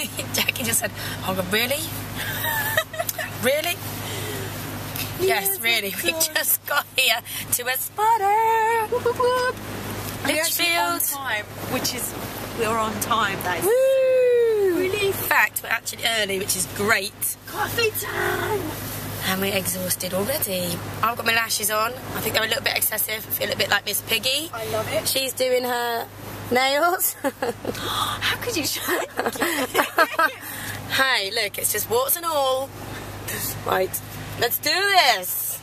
Jackie just said, oh, really? Really? Yes, really. We just got here to a spotter. Lichfield. We're on time, that is. Woo! Really? In fact, we're actually early, which is great. Coffee time! And we're exhausted already. I've got my lashes on. I think they're a little bit excessive. I feel a bit like Miss Piggy. I love it. She's doing her nails. How could you show it? Hey, look, it's just warts and all. Right, let's do this.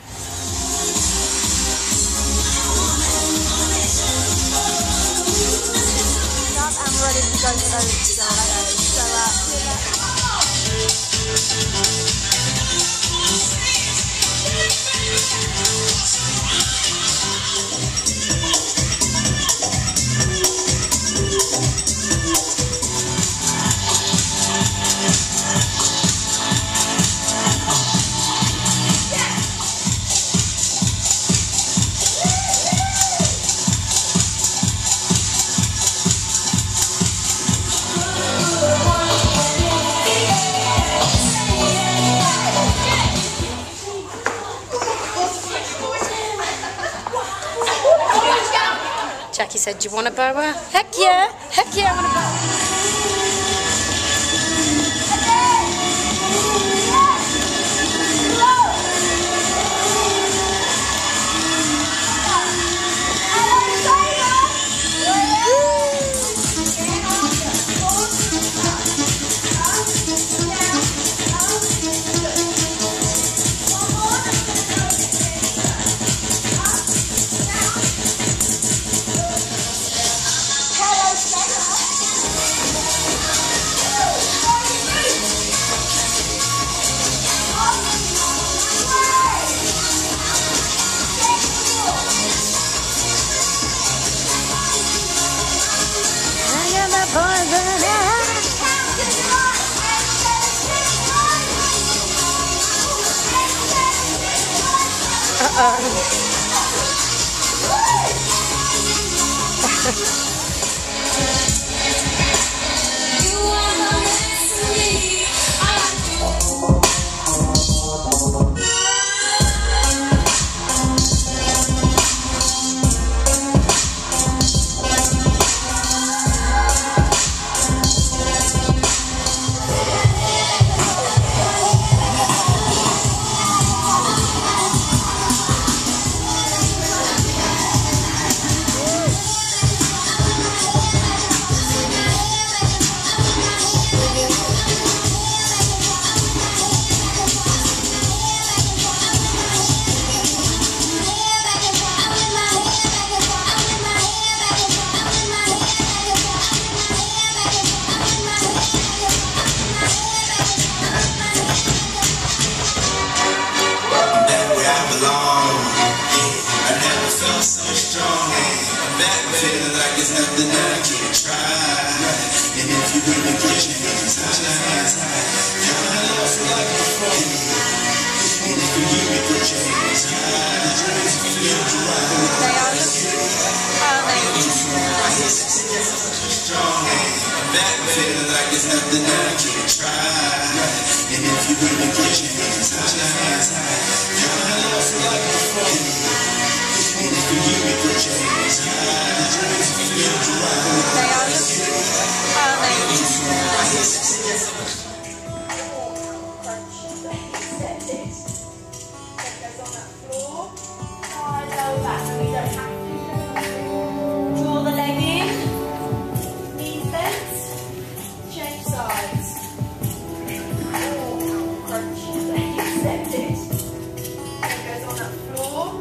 I'm ready to go for Jackie said, do you want a boa? Heck yeah, I want a boa. There's nothing I can't try. And if you really put your hands high, your love like before. And if you really put your hands high, the dreams feel dry. I hear such strong. That feeling like there's nothing I can't try. And if you really put your hands high, your love like before. And if you really put your hands high, the dreams feel dry. Draw the leg in, knees bent, change sides. Oh, how crunchy they accepted. It goes on that floor.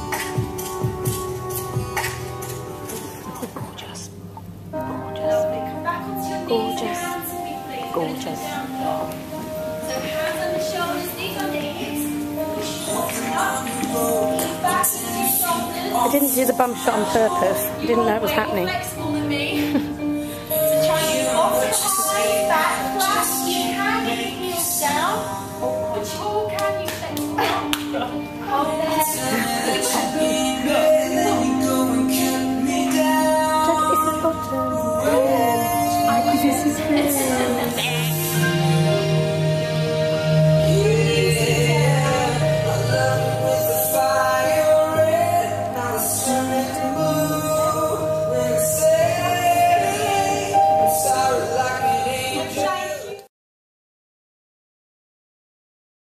Gorgeous. Lovely. Come back onto your knees. Gorgeous. Hands and feet, please. Gorgeous. Down dog. So hands on the shoulders, knees on the hips. Push up. Lean back into your shoulders. I didn't do the bum shot on purpose. I didn't know it was happening. Flexible than me. So try and get off the high back flat. You can get your heels down. Which all can you flexible up? Hold the head. Just this is bottom. I think this is good.